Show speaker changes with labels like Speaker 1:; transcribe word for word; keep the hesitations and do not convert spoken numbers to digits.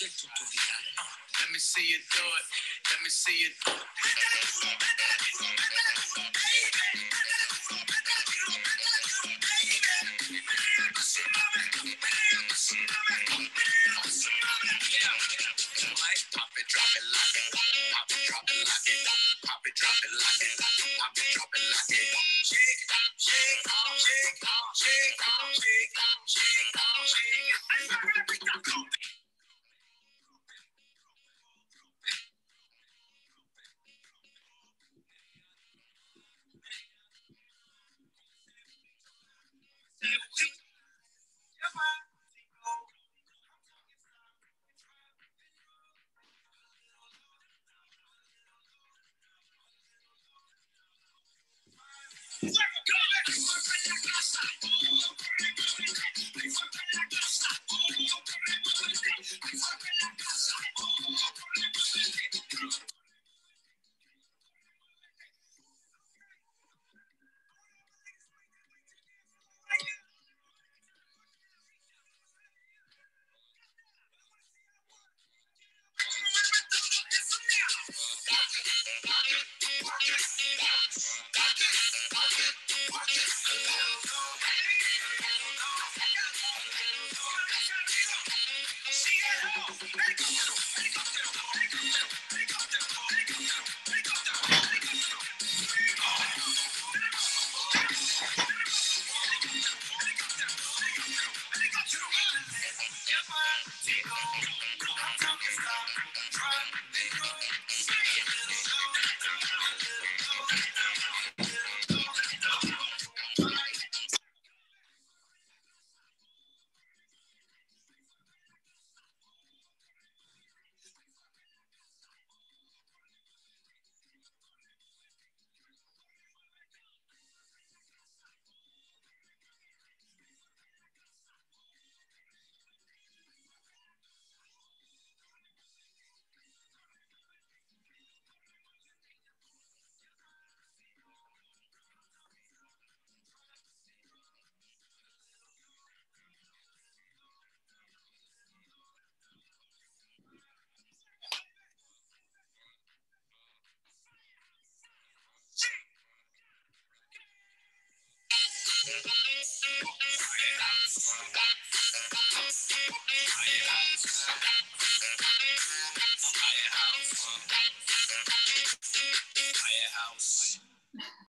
Speaker 1: tutorial. Let me see you do it. Let me see you do it. Pop it, drop it, lock it. Pop it, drop it, lock it. Pop it, drop it, lock it. Pop it, drop it, lock it. Shake, shake, shake, shake, shake, shake, shake. Firehouse.